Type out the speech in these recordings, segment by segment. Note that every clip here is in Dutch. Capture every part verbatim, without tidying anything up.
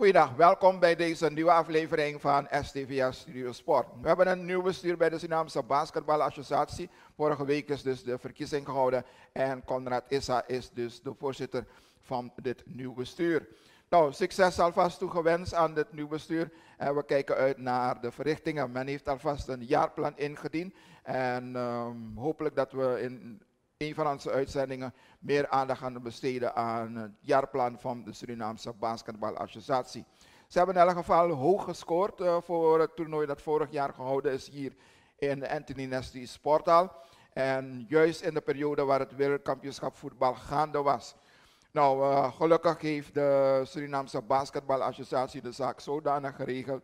Goedendag, welkom bij deze nieuwe aflevering van S T V S Studio Sport. We hebben een nieuw bestuur bij de Surinaamse Basketbalassociatie. Vorige week is dus de verkiezing gehouden en Conrad Issa is dus de voorzitter van dit nieuw bestuur. Nou, succes alvast toegewenst aan dit nieuw bestuur en we kijken uit naar de verrichtingen. Men heeft alvast een jaarplan ingediend en um, hopelijk dat we in een van onze uitzendingen meer aandacht gaan besteden aan het jaarplan van de Surinaamse Basketbalassociatie. Ze hebben in elk geval hoog gescoord uh, voor het toernooi dat vorig jaar gehouden is hier in de Anthony Nesty Sporthal. En juist in de periode waar het wereldkampioenschap voetbal gaande was. Nou, uh, gelukkig heeft de Surinaamse Basketbalassociatie de zaak zodanig geregeld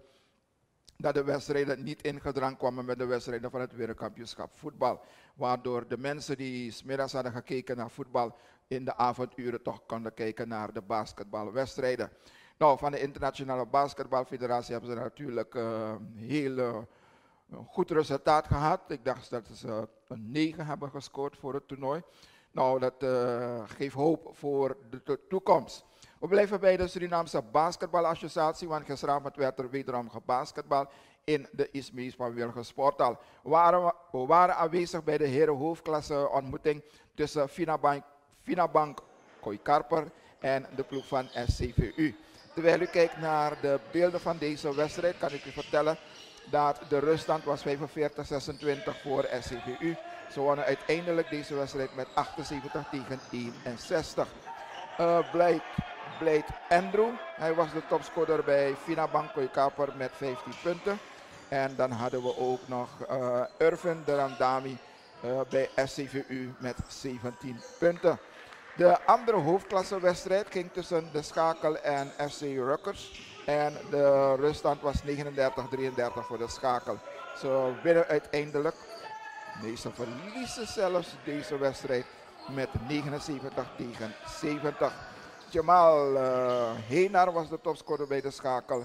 dat de wedstrijden niet in gedrang kwamen met de wedstrijden van het wereldkampioenschap voetbal. Waardoor de mensen die 's middags hadden gekeken naar voetbal in de avonduren toch konden kijken naar de basketbalwedstrijden. Nou, van de Internationale Basketbalfederatie hebben ze natuurlijk uh, een heel uh, goed resultaat gehad. Ik dacht dat ze een negen hebben gescoord voor het toernooi. Nou, dat uh, geeft hoop voor de to toekomst. We blijven bij de Surinaamse Basketbalassociatie, want gisteravond werd er wederom gebasketbal in de Ismees van Wilgen Sporthal. We waren, we waren aanwezig bij de heren hoofdklasse ontmoeting tussen Finabank, Finabank Koikarper en de ploeg van S C V U. Terwijl u kijkt naar de beelden van deze wedstrijd, kan ik u vertellen dat de ruststand was vijfenveertig zesentwintig voor S C V U. Ze wonnen uiteindelijk deze wedstrijd met achtenzeventig tegen eenenzestig. Uh, Blake, Blake Andrew, hij was de topscorer bij Finabank Koikarper met vijftien punten. En dan hadden we ook nog uh, Irvin Derandami uh, bij S C V U met zeventien punten. De andere hoofdklassewedstrijd ging tussen de Schakel en F C Ruckers. En de ruststand was negenendertig drieëndertig voor de Schakel. Ze winnen uiteindelijk, nee, ze verliezen zelfs deze wedstrijd met negenenzeventig tegen zeventig. Jamal uh, Heenar was de topscorer bij de Schakel.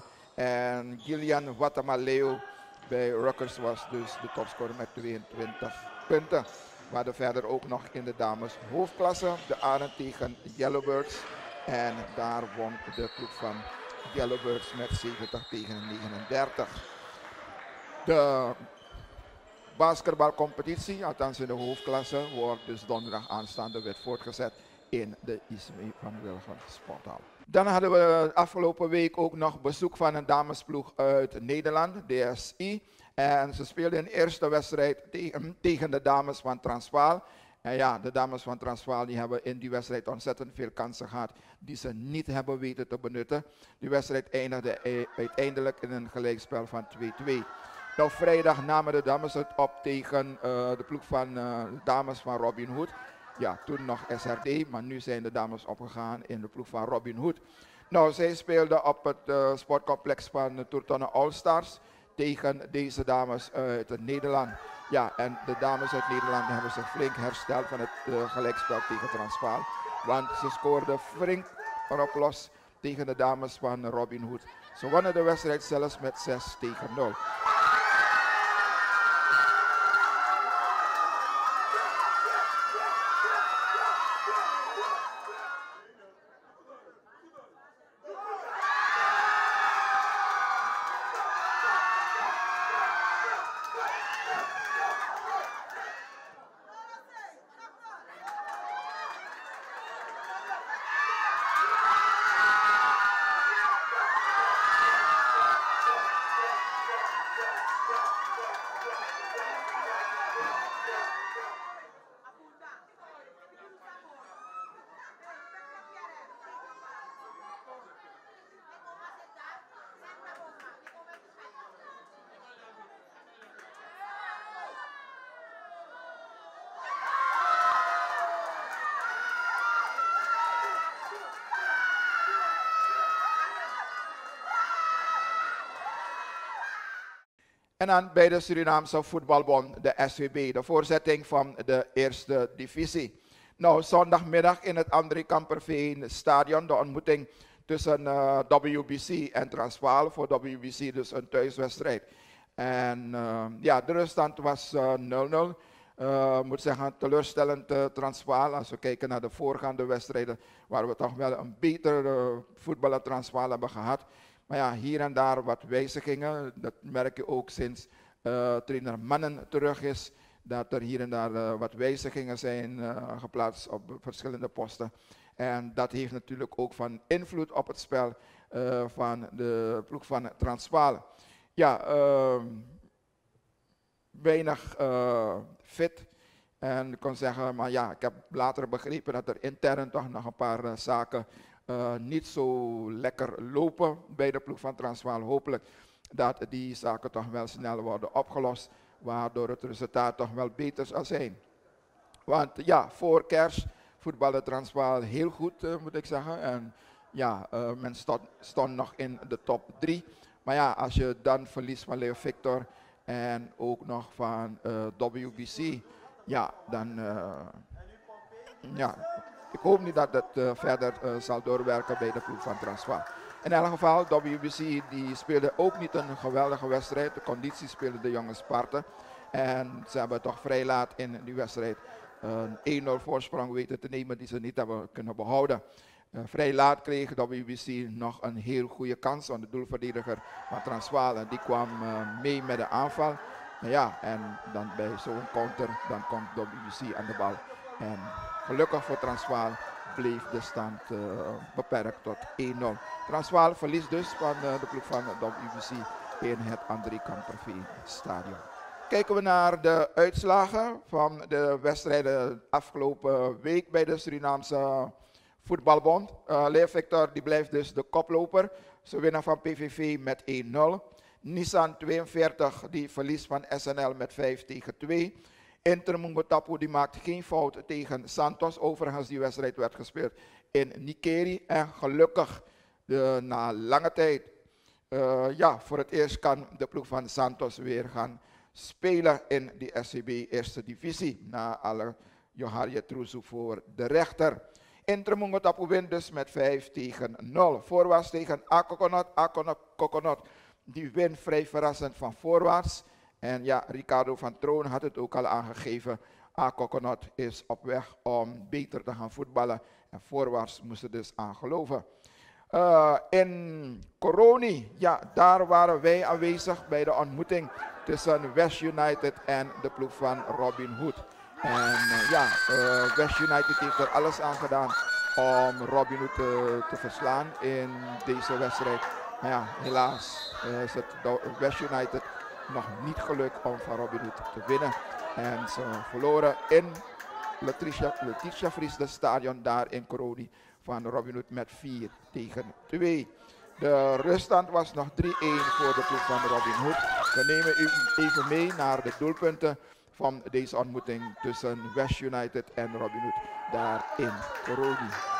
En Gillian Watamaleo bij Ruckers was dus de topscorer met tweeëntwintig punten. We hadden verder ook nog in de dames hoofdklasse de Arend tegen Yellowbirds. En daar won de ploeg van Yellowbirds met zeventig tegen negenendertig. De basketbalcompetitie, althans in de hoofdklasse, wordt dus donderdag aanstaande weer voortgezet in de Ismee van Wilgen Sporthal. Dan hadden we afgelopen week ook nog bezoek van een damesploeg uit Nederland, D S I. En ze speelden een eerste wedstrijd tegen, tegen de dames van Transvaal. En ja, de dames van Transvaal die hebben in die wedstrijd ontzettend veel kansen gehad die ze niet hebben weten te benutten. Die wedstrijd eindigde uiteindelijk in een gelijkspel van twee twee. Nou, vrijdag namen de dames het op tegen uh, de ploeg van uh, de dames van Robin Hood. Ja, toen nog S R D, maar nu zijn de dames opgegaan in de ploeg van Robin Hood. Nou, zij speelden op het uh, sportcomplex van de Toertonnen All-Stars tegen deze dames uit Nederland. Ja, en de dames uit Nederland hebben zich flink hersteld van het uh, gelijkspel tegen Transvaal. Want ze scoorden flink erop los tegen de dames van Robin Hood. Ze wonnen de wedstrijd zelfs met zes tegen nul. En dan bij de Surinaamse Voetbalbond, de S V B, de voorzetting van de eerste divisie. Nou, zondagmiddag in het André Kamperveen stadion, de ontmoeting tussen uh, W B C en Transvaal. Voor W B C dus een thuiswedstrijd. En uh, ja, de ruststand was nul nul. Uh, moet zeggen, teleurstellend uh, Transvaal. Als we kijken naar de voorgaande wedstrijden, waar we toch wel een betere uh, voetballer Transvaal hebben gehad. Maar ja, hier en daar wat wijzigingen. Dat merk je ook sinds uh, trainer Mannen terug is. Dat er hier en daar uh, wat wijzigingen zijn uh, geplaatst op verschillende posten. En dat heeft natuurlijk ook van invloed op het spel uh, van de ploeg van Transvaal. Ja, uh, weinig uh, fit. En ik kon zeggen, maar ja, ik heb later begrepen dat er intern toch nog een paar uh, zaken uh, niet zo lekker lopen bij de ploeg van Transvaal. Hopelijk dat die zaken toch wel snel worden opgelost, waardoor het resultaat toch wel beter zal zijn. Want ja, voor kerst voetbalde Transvaal heel goed, uh, moet ik zeggen. En ja, uh, men stond, stond nog in de top drie. Maar ja, als je dan verliest van Leo Victor en ook nog van uh, W B C, ja, dan uh, ja, ik hoop niet dat het uh, verder uh, zal doorwerken bij de ploeg van Transvaal. In elk geval, W B C die speelde ook niet een geweldige wedstrijd. De conditie speelde de jonge Sparta. En ze hebben toch vrij laat in die wedstrijd een één nul voorsprong weten te nemen die ze niet hebben kunnen behouden. Uh, vrij laat kreeg W B C nog een heel goede kans van de doelverdediger van Transvaal. En die kwam uh, mee met de aanval. Nou ja, en dan bij zo'n counter, dan komt W B C aan de bal. En gelukkig voor Transvaal bleef de stand uh, beperkt tot één nul. Transvaal verliest dus van uh, de ploeg van W B C in het André Kamperveen stadion. Kijken we naar de uitslagen van de wedstrijden afgelopen week bij de Surinaamse Voetbalbond. Uh, Leo Victor die blijft dus de koploper. Ze winnen van P V V met één nul. Nissan tweeënveertig die verliest van S N L met vijf tegen twee. Inter Mungotapu die maakt geen fout tegen Santos. Overigens die wedstrijd werd gespeeld in Nikeri. En gelukkig de, na lange tijd, uh, ja, voor het eerst kan de ploeg van Santos weer gaan spelen in de S C B Eerste Divisie. Na alle Joharje Trusu voor de rechter. Inter Mungotapu wint dus met vijf tegen nul. Voorwaarts tegen Akokonot. Akokonot die wint vrij verrassend van voorwaarts. En ja, Ricardo van Troon had het ook al aangegeven. Akokonot is op weg om beter te gaan voetballen. En voorwaarts moesten dus aan geloven. Uh, in Coroni, ja, daar waren wij aanwezig bij de ontmoeting tussen West United en de ploeg van Robin Hood. En uh, ja, uh, West United heeft er alles aan gedaan om Robin Hood te, te verslaan in deze wedstrijd. Maar ja, helaas uh, is het West United nog niet gelukt om van Robin Hood te winnen. En ze verloren in Letitia, Letitia Friesde stadion daar in Coroni van Robin Hood met vier tegen twee. De ruststand was nog drie één voor de ploeg van Robin Hood. We nemen u even mee naar de doelpunten van deze ontmoeting tussen West United en Robin Hood daar in Coroni.